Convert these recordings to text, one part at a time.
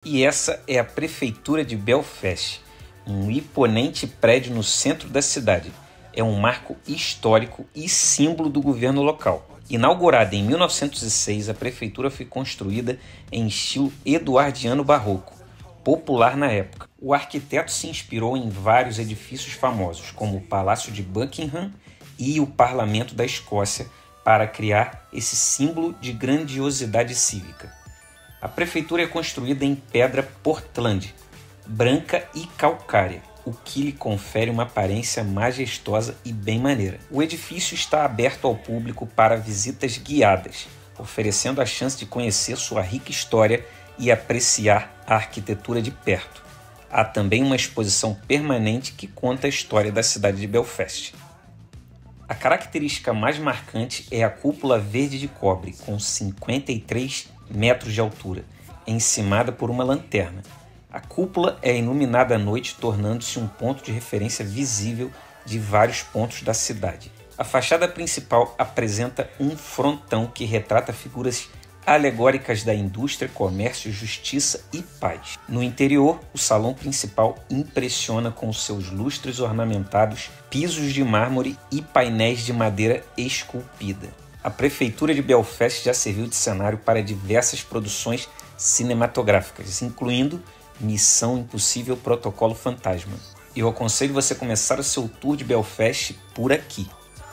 E essa é a Prefeitura de Belfast, um imponente prédio no centro da cidade. É um marco histórico e símbolo do governo local. Inaugurada em 1906, a prefeitura foi construída em estilo eduardiano barroco, popular na época. O arquiteto se inspirou em vários edifícios famosos, como o Palácio de Buckingham e o Parlamento da Escócia, para criar esse símbolo de grandiosidade cívica. A prefeitura é construída em pedra Portland, branca e calcária, o que lhe confere uma aparência majestosa e bem maneira. O edifício está aberto ao público para visitas guiadas, oferecendo a chance de conhecer sua rica história e apreciar a arquitetura de perto. Há também uma exposição permanente que conta a história da cidade de Belfast. A característica mais marcante é a cúpula verde de cobre, com 53 metros de altura, encimada por uma lanterna. A cúpula é iluminada à noite, tornando-se um ponto de referência visível de vários pontos da cidade. A fachada principal apresenta um frontão que retrata figuras alegóricas da indústria, comércio, justiça e paz. No interior, o salão principal impressiona com seus lustres ornamentados, pisos de mármore e painéis de madeira esculpida. A Prefeitura de Belfast já serviu de cenário para diversas produções cinematográficas, incluindo Missão Impossível Protocolo Fantasma. Eu aconselho você começar o seu tour de Belfast por aqui.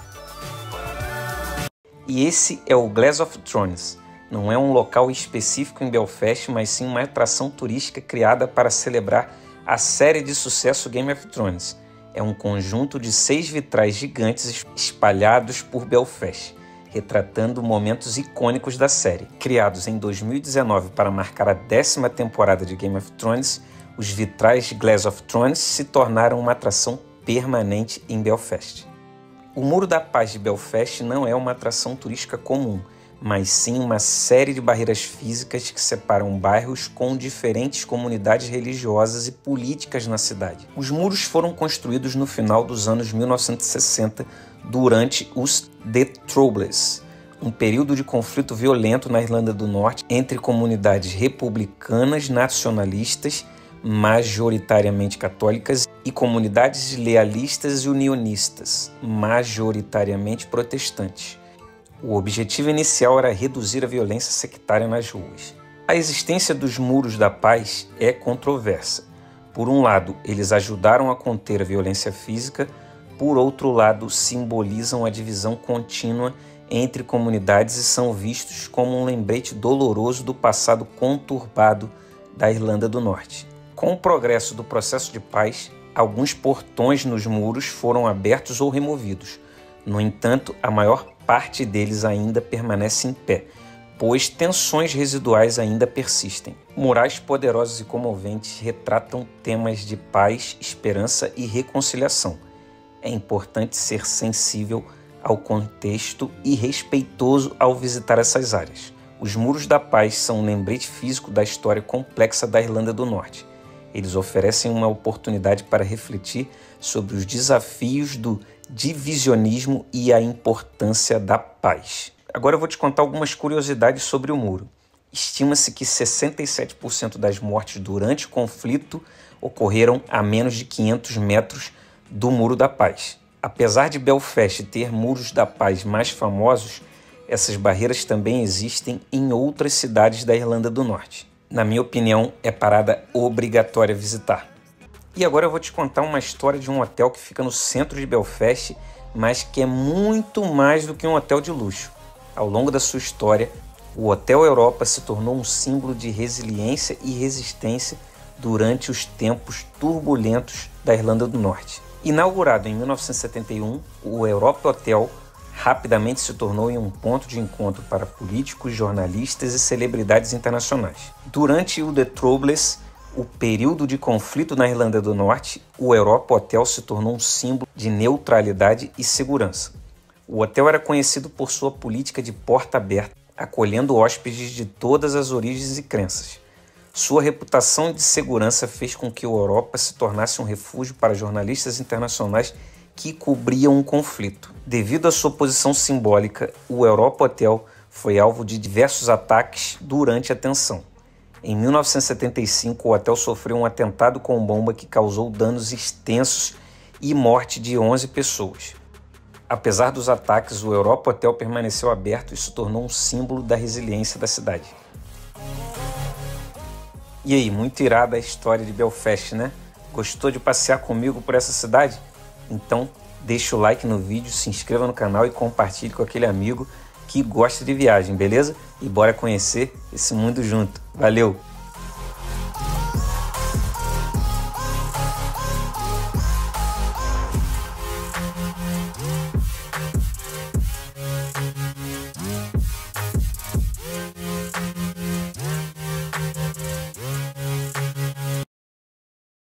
E esse é o Glass of Thrones. Não é um local específico em Belfast, mas sim uma atração turística criada para celebrar a série de sucesso Game of Thrones. É um conjunto de 6 vitrais gigantes espalhados por Belfast, retratando momentos icônicos da série. Criados em 2019 para marcar a 10ª temporada de Game of Thrones, os vitrais de Glass of Thrones se tornaram uma atração permanente em Belfast. O Muro da Paz de Belfast não é uma atração turística comum, mas sim uma série de barreiras físicas que separam bairros com diferentes comunidades religiosas e políticas na cidade. Os muros foram construídos no final dos anos 1960, durante os The Troubles, um período de conflito violento na Irlanda do Norte entre comunidades republicanas nacionalistas, majoritariamente católicas, e comunidades lealistas e unionistas, majoritariamente protestantes. O objetivo inicial era reduzir a violência sectária nas ruas. A existência dos Muros da Paz é controversa. Por um lado, eles ajudaram a conter a violência física, por outro lado, simbolizam a divisão contínua entre comunidades e são vistos como um lembrete doloroso do passado conturbado da Irlanda do Norte. Com o progresso do processo de paz, alguns portões nos muros foram abertos ou removidos. No entanto, a maior parte deles ainda permanece em pé, pois tensões residuais ainda persistem. Murais poderosos e comoventes retratam temas de paz, esperança e reconciliação. É importante ser sensível ao contexto e respeitoso ao visitar essas áreas. Os Muros da Paz são um lembrete físico da história complexa da Irlanda do Norte. Eles oferecem uma oportunidade para refletir sobre os desafios do divisionismo e a importância da paz. Agora eu vou te contar algumas curiosidades sobre o muro. Estima-se que 67% das mortes durante o conflito ocorreram a menos de 500 metros do Muro da Paz. Apesar de Belfast ter muros da paz mais famosos, essas barreiras também existem em outras cidades da Irlanda do Norte. Na minha opinião, é parada obrigatória visitar. E agora eu vou te contar uma história de um hotel que fica no centro de Belfast, mas que é muito mais do que um hotel de luxo. Ao longo da sua história, o Hotel Europa se tornou um símbolo de resiliência e resistência durante os tempos turbulentos da Irlanda do Norte. Inaugurado em 1971, o Europa Hotel rapidamente se tornou em um ponto de encontro para políticos, jornalistas e celebridades internacionais. Durante o The Troubles, o período de conflito na Irlanda do Norte, o Europa Hotel se tornou um símbolo de neutralidade e segurança. O hotel era conhecido por sua política de porta aberta, acolhendo hóspedes de todas as origens e crenças. Sua reputação de segurança fez com que o Europa se tornasse um refúgio para jornalistas internacionais que cobriam um conflito. Devido à sua posição simbólica, o Europa Hotel foi alvo de diversos ataques durante a tensão. Em 1975, o hotel sofreu um atentado com bomba que causou danos extensos e morte de 11 pessoas. Apesar dos ataques, o Europa Hotel permaneceu aberto e se tornou um símbolo da resiliência da cidade. E aí, muito irada a história de Belfast, né? Gostou de passear comigo por essa cidade? Então, deixa o like no vídeo, se inscreva no canal e compartilhe com aquele amigo que gosta de viagem, beleza? E bora conhecer esse mundo junto. Valeu!